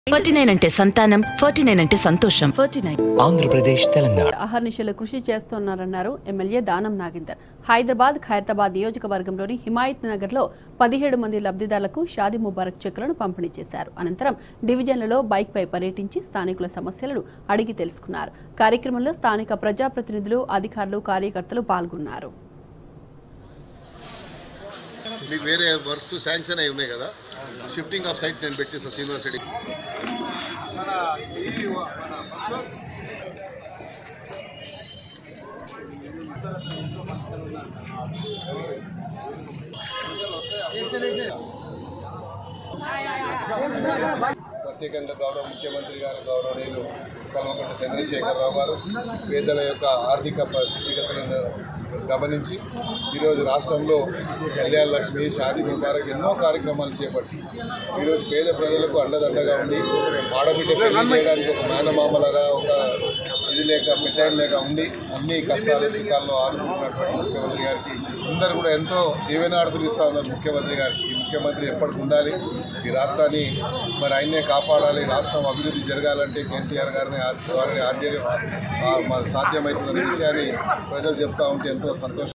49 అంటే సంతానం, 49 అంటే సంతోషం. 49 ఆంధ్రప్రదేశ్ తెలంగాణ అహర్నిశలు కృషి చేస్తున్నారన్నారు ఎమ్మెల్యే దానం నాగేందర్. హైదరాబాద్ ఖైరతాబాద్ నియోజకవర్గంలోని హిమాయత్ నగర్లో 17 మంది లబ్ధిదారులకు షాదీ ముబారక్ చెక్కులను పంపిణీ చేశారు. అనంతరం డివిజన్లలో బైక్పై పర్యటించి స్థానికుల సమస్యలను అడిగి తెలుసుకున్నారు. కార్యక్రమంలో స్థానిక ప్రజాప్రతినిధులు, అధికారులు, కార్యకర్తలు పాల్గొన్నారు. వేరే వర్క్స్ శాంక్షన్ అయి ఉన్నాయి కదా, షిఫ్టింగ్ ఆఫ్ సైట్ నేను పెట్టేస్తా శ్రీనివాస్ రెడ్డి. ప్రత్యేకంగా గౌరవ ముఖ్యమంత్రి గారు, గౌరవనీయులు కల్వకుంట్ల చంద్రశేఖరరావు గారు పేదల యొక్క ఆర్థిక స్థితిగతులను గమనించి ఈరోజు రాష్ట్రంలో కళ్యాణ లక్ష్మి, షాదీ ముబారక్ ఎన్నో కార్యక్రమాలు చేపట్టి ఈరోజు పేద ప్రజలకు అండదండగా ఉండి ఆడబిడ్డ పెళ్లి చేయడానికి ఒక మేనమామలాగా, ఒక ఇది లేక పెద్దాయిన లేక ఉండి అన్ని కష్టాలు సుఖాలను ఆదుకుంటున్నటువంటి ముఖ్యమంత్రి గారికి అందరూ కూడా ఎంతో దీవెనార్థులు ఇస్తూ ఉన్నారు. ముఖ్యమంత్రి గారికి ఈ ముఖ్యమంత్రి ఎప్పటికి ఉండాలి, ఈ రాష్ట్రాన్ని మరి ఆయనే కాపాడాలి, రాష్ట్రం అభివృద్ధి జరగాలంటే కేసీఆర్ గారిని ఆధ్వర్యం సాధ్యమవుతున్న విషయాన్ని ప్రజలు చెప్తా ఉంటే ఎంతో సంతోషం.